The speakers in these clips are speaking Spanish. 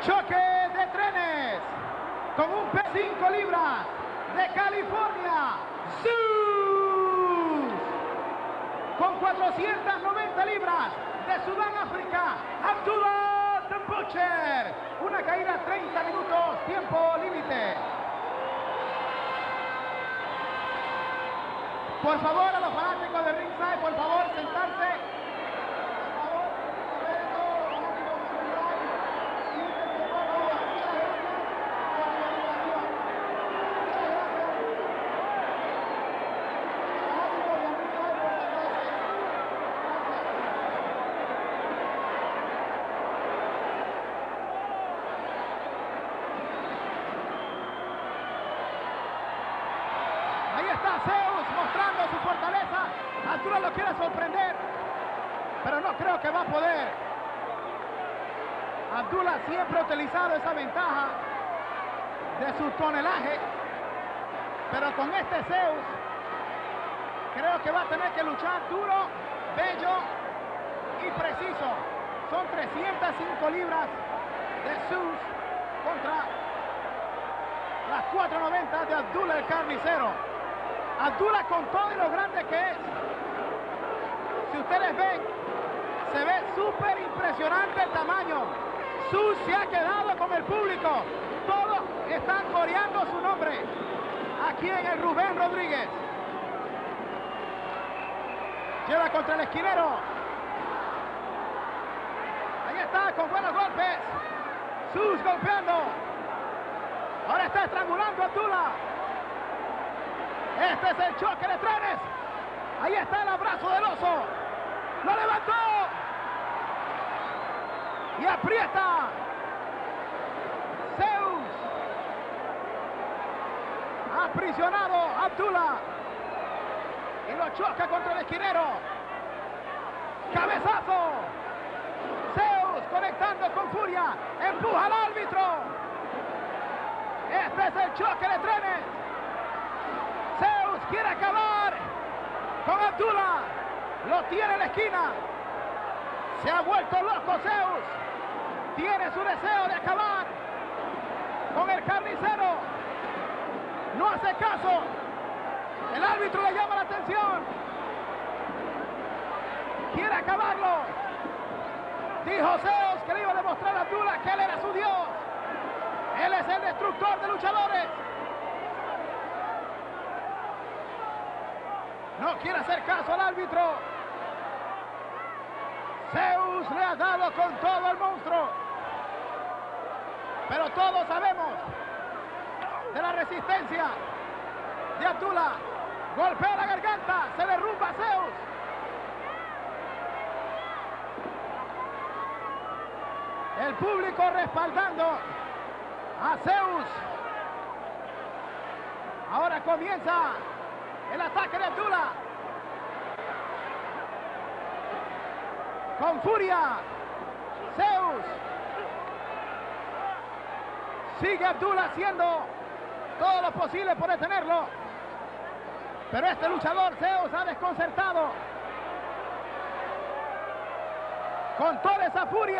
choque de trenes con un peso de 5 libras de California, Zeus. Con 490 libras de Sudáfrica, Abdullah the Butcher. Una caída 30 minutos, tiempo límite. Por favor, a los fanáticos de Ringside, por favor, sentarse. Zeus mostrando su fortaleza. Abdullah lo quiere sorprender, pero no creo que va a poder. Abdullah siempre ha utilizado esa ventaja de su tonelaje, pero con este Zeus creo que va a tener que luchar duro, bello y preciso. Son 305 libras de Zeus contra las 490 de Abdullah el Carnicero. Abdullah, con todo y lo grande que es, si ustedes ven, se ve súper impresionante el tamaño. Zeus se ha quedado con el público. Todos están coreando su nombre aquí en el Rubén Rodríguez. Lleva contra el esquinero. Ahí está, con buenos golpes. Zeus golpeando. Ahora está estrangulando a Abdullah. Este es el choque de trenes. Ahí está el abrazo del oso. Lo levantó. Y aprieta. Zeus. Ha aprisionado a Abdullah. Y lo choca contra el esquinero. Cabezazo. Zeus conectando con furia. Empuja al árbitro. Este es el choque de trenes. Zeus quiere acabar con Abdullah. Lo tiene en la esquina. Se ha vuelto loco Zeus. Tiene su deseo de acabar con el carnicero. No hace caso. El árbitro le llama la atención. Quiere acabarlo. Dijo Zeus que le iba a demostrar a Abdullah que él era su Dios. Él es el destructor de luchadores. No quiere hacer caso al árbitro. Zeus le ha dado con todo al monstruo. Pero todos sabemos de la resistencia de Abdullah. Golpea la garganta, se derrumba Zeus. El público respaldando a Zeus. Ahora comienza el ataque de Abdullah. Con furia. Zeus. Sigue Abdullah haciendo todo lo posible por detenerlo. Pero este luchador Zeus ha desconcertado. Con toda esa furia.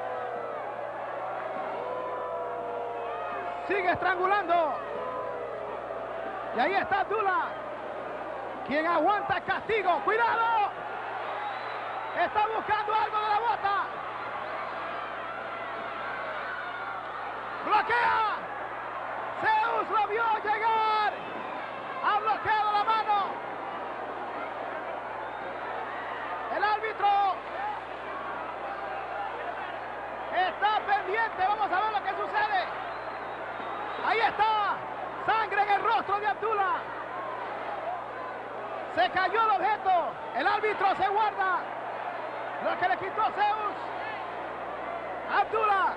Sigue estrangulando. Y ahí está Abdullah, quien aguanta castigo. ¡Cuidado! Está buscando algo de la bota. ¡Bloquea! Zeus lo vio llegar. Ha bloqueado la mano. El árbitro está pendiente. Vamos a ver lo que sucede. Ahí está. Sangre en el rostro de Abdullah. Se cayó el objeto. El árbitro se guarda lo que le quitó Zeus. Abdullah.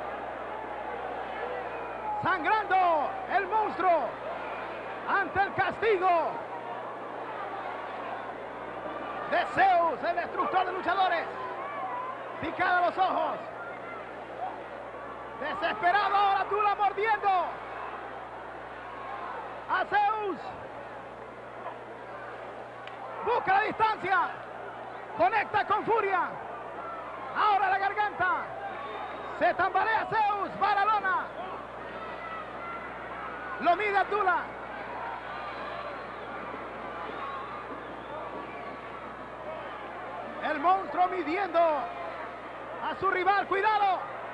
Sangrando el monstruo ante el castigo de Zeus, el destructor de luchadores. Picada los ojos. Desesperado ahora Abdullah mordiendo a Zeus. Busca la distancia. Conecta con furia. Ahora la garganta. Se tambalea Zeus, va a la lona. Lo mide Abdullah. El monstruo midiendo a su rival, cuidado.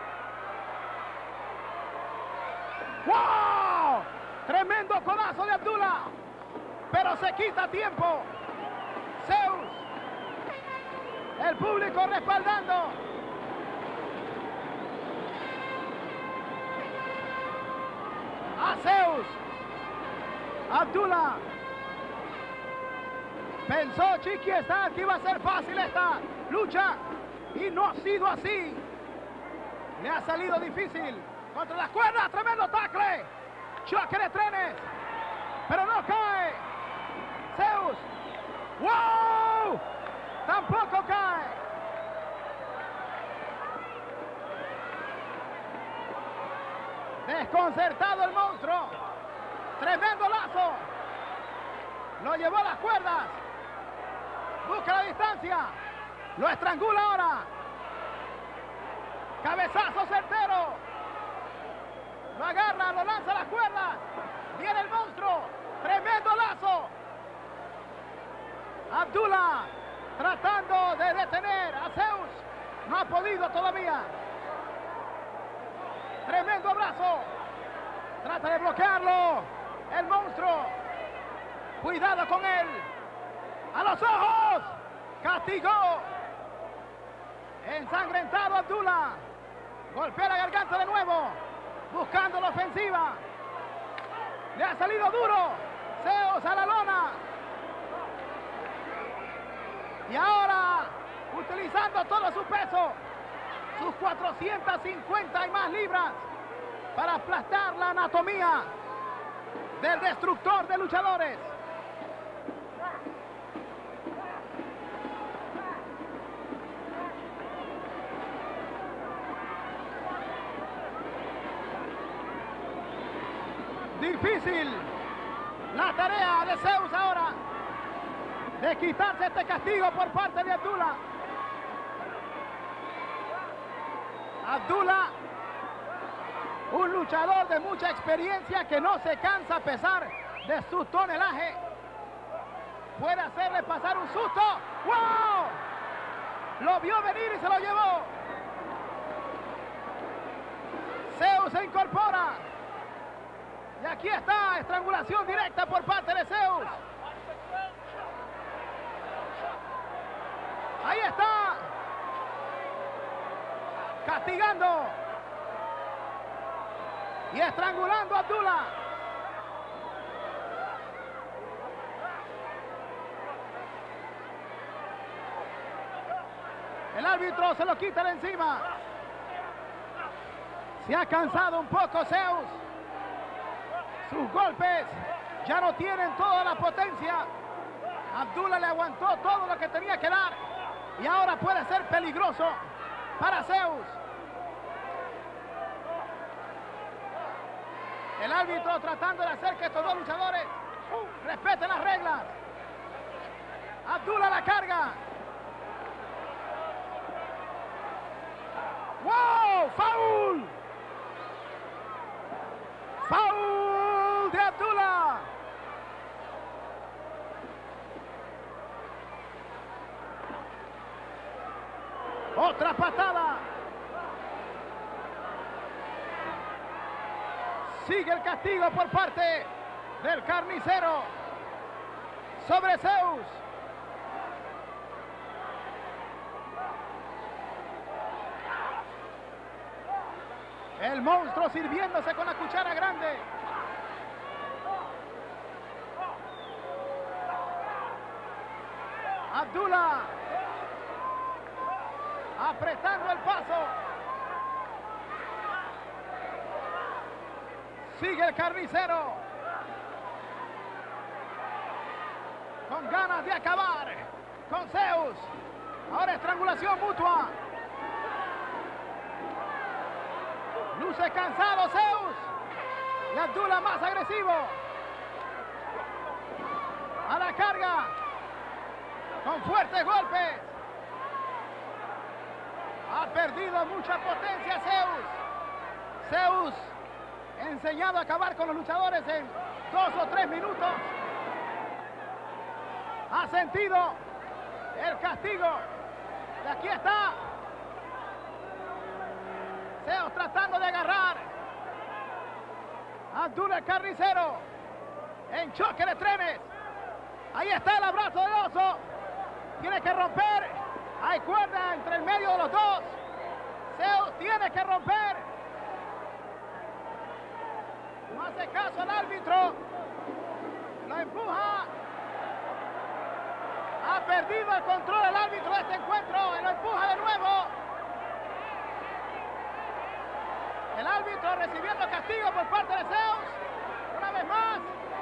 ¡Wow! Tremendo codazo de Abdullah, pero se quita tiempo. Zeus, el público respaldando. A Zeus. Abdullah pensó Chiquiestad que iba a ser fácil esta lucha y no ha sido así. Le ha salido difícil. Contra las cuerdas, tremendo tackle. Choque de trenes, pero no cae. Zeus. ¡Wow! Tampoco cae. Desconcertado el monstruo. Tremendo lazo. Lo llevó a las cuerdas. Busca la distancia. Lo estrangula ahora. Cabezazo certero. Lo agarra, lo lanza a las cuerdas. Viene el monstruo. Tremendo lazo. Abdullah tratando de detener a Zeus. No ha podido todavía. Tremendo abrazo. Trata de bloquearlo. El monstruo. Cuidado con él. A los ojos. Castigó. Ensangrentado Abdullah. Golpea la garganta de nuevo. Buscando la ofensiva. Le ha salido duro. Zeus a la lona. Y ahora, utilizando todo su peso, sus 450 y más libras, para aplastar la anatomía del destructor de luchadores. Difícil la tarea de Zeus ahora de quitarse este castigo por parte de Abdullah. Abdullah, un luchador de mucha experiencia que no se cansa a pesar de su tonelaje. Puede hacerle pasar un susto. ¡Wow! Lo vio venir y se lo llevó. Zeus se incorpora. Y aquí está, estrangulación directa por parte de Zeus. Ahí está. Castigando. Y estrangulando a Abdullah. El árbitro se lo quita de encima. Se ha cansado un poco Zeus. Sus golpes ya no tienen toda la potencia. Abdullah le aguantó todo lo que tenía que dar. Y ahora puede ser peligroso para Zeus. El árbitro tratando de hacer que estos dos luchadores respeten las reglas. Abdullah la carga. ¡Wow! ¡Foul! ¡Foul de Abdullah! Otra patada. Sigue el castigo por parte del carnicero sobre Zeus. El monstruo sirviéndose con la cuchara grande. Abdullah apretando el paso. Sigue el carnicero con ganas de acabar con Zeus. Ahora estrangulación mutua. Luce cansado Zeus. Y Abdullah más agresivo. A la carga. Con fuertes golpes. Ha perdido mucha potencia Zeus. Zeus enseñado a acabar con los luchadores en 2 o 3 minutos. Ha sentido el castigo. Y aquí está Zeus tratando de agarrar a Abdul el Carnicero en choque de trenes. Ahí está el abrazo del oso. Tiene que romper. Hay cuerda entre el medio de los dos. Zeus tiene que romper. No hace caso al árbitro. Lo empuja. Ha perdido el control el árbitro de este encuentro y lo empuja de nuevo. El árbitro recibiendo castigo por parte de Zeus. Una vez más.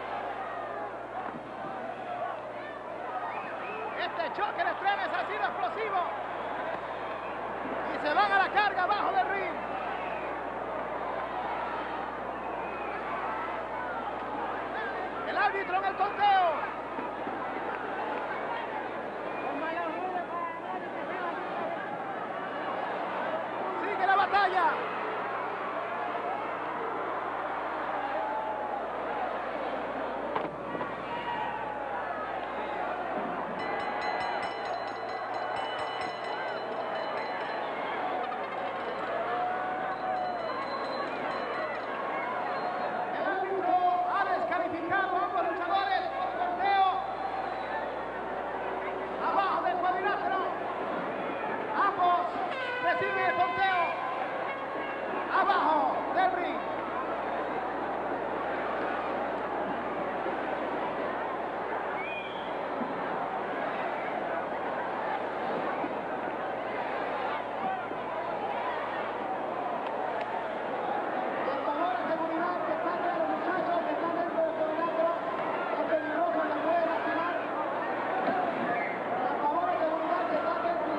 Este choque de trenes ha sido explosivo. Y se van a la carga abajo del ring. El árbitro en el conteo.